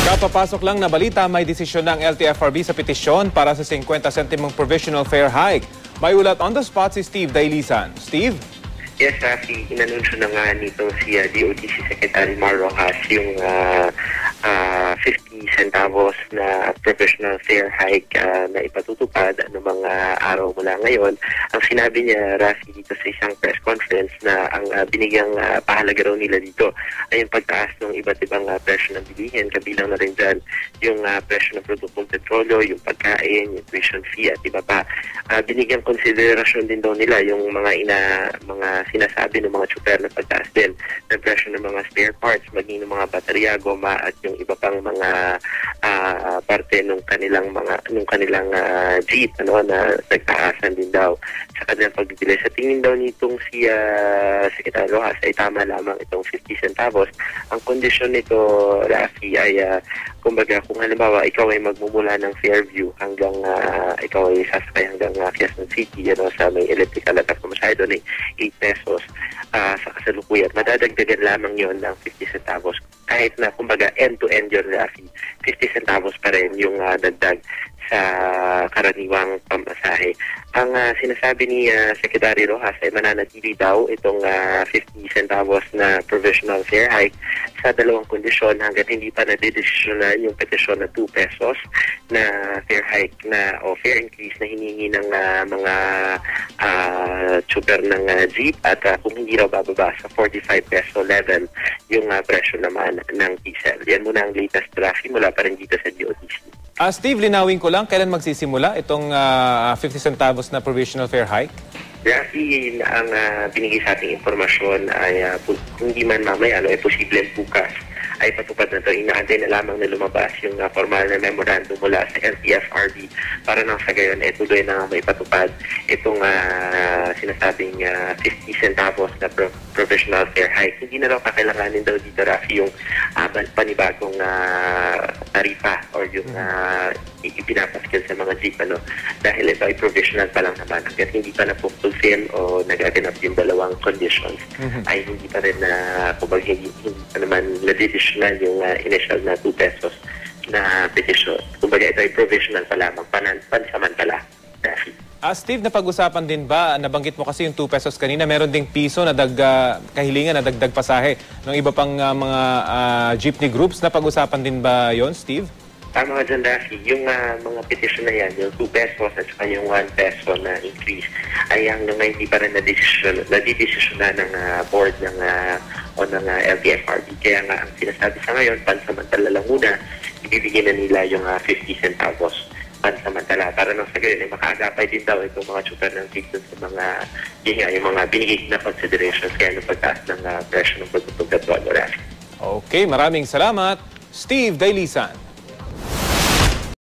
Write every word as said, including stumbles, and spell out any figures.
Kapapasok lang na balita, may desisyon ng L T F R B sa petisyon para sa fifty centimong provisional fare hike. May ulat on the spot si Steve Dailisan. Steve? Yes, Rafi, inanunsyo na nga nito si uh, D O T C Secretary Mar Rojas yung uh, uh, fifty centavos na provisional fare hike uh, na ipatutupad ano mga araw mula ngayon. Ang sinabi niya, Rafi, dito sa isang press conference na ang uh, binigyang uh, pahalaga raw nila dito ay yung pagtaas ng iba't ibang uh, presyo ng bilihin. Kabilang na rin dyan yung uh, presyo ng produktong petrolyo, yung pagkain, yung tuition fee at iba pa. Uh, binigyang konsiderasyon din daw nila yung mga ina mga sinasabi ng mga tsuper na pagtaas din ng presyo ng mga spare parts, maging ng mga baterya, goma at yung iba pang mga uh, parte ng kanilang mga nung kanilang uh, jeep ano na nagtaasan din daw sa kanilang pagbibili. Sa tingin daw nitong si uh, Secretary Rojas ay tama lamang itong fifty centavos. Ang kondisyon nito, Rafi, ay uh, kumbaga kung halimbawa ikaw ay magmumula ng Fairview hanggang uh, ikaw ay sasakay hanggang uh, Quezon City ano, sa may electrical at pamasahe doon ay eight pesos uh, sa kasalukuyan. Madadagdagan lamang yon ng fifty centavos. Kahit na kumbaga end-to-end yun, Rafi, fifty centavos pa rin yung uh, dagdag sa karaniwang pamasahe. Ang uh, sinasabi ni uh, Secretary Rojas ay mananatili daw itong uh, fifty centavos na provisional fare hike sa dalawang kondisyon hanggat hindi pa nadedesisyonan yung petisyon na two pesos na fare hike na o fare increase na hinihingi ng uh, mga uh, tsuper ng uh, jeep at uh, kung hindi raw bababa sa forty-five peso level yung uh, presyo naman ng diesel. Yan muna ang latest traffic mula pa rin dito sa D O T C. Uh, Steve, linawin ko lang, kailan magsisimula itong uh, fifty centavos na provisional fare hike? Rafi, ang uh, binigay sa ating informasyon ay uh, kung hindi man mamaya, ano, ay posible bukas ay patupad na ito. Inaantay na lamang na lumabas yung uh, formal na memorandum mula sa L T F R B para nang sa gayon ay tuloy na may patupad itong uh, sinasabing uh, fifty centavos na pro provisional fare hike. Hindi na raw kakailanganin daw dito, Rafi, yung uh, panibagong uh, tarifa or yung uh, ipinapaskil sa mga jeep ano, dahil ito ay provisional pa lang naman. Hanggat hindi pa na-fulfill o nagaganap yung dalawang conditions, mm-hmm. ay hindi pa rin na kumbaga hindi, hindi pa naman na-decisional yung uh, initial na two pesos na petition. Kumbaga ito ay provisional pa lamang, pan pansamantala. Ah, Steve, napag-usapan din ba, nabanggit mo kasi yung two pesos kanina, meron ding piso na dag, uh, kahilingan na dagdag pasahe ng iba pang uh, mga uh, jeepney groups. Napag-usapan din ba yon, Steve? Tama nga dyan, Rafi. Yung uh, mga petition na yan, yung two pesos at saka yung one peso na increase, ay hanggang ngayon hindi pa rin nadidesisyon na ng uh, board ng, uh, o ng uh, L T F R B. Kaya nga, ang sinasabi sa ngayon, pansamantala lang muna, ibibigyan na nila yung uh, fifty centavos pansamantala. Para nang sa gayon, ay makaagapay din daw itong mga tsuper ng ticket sa mga, yun nga, yung mga binigay na considerations kaya ng pagtaas ng uh, presyo ng produktong petrolyo, Rafi. Okay, maraming salamat, Steve Dailisan.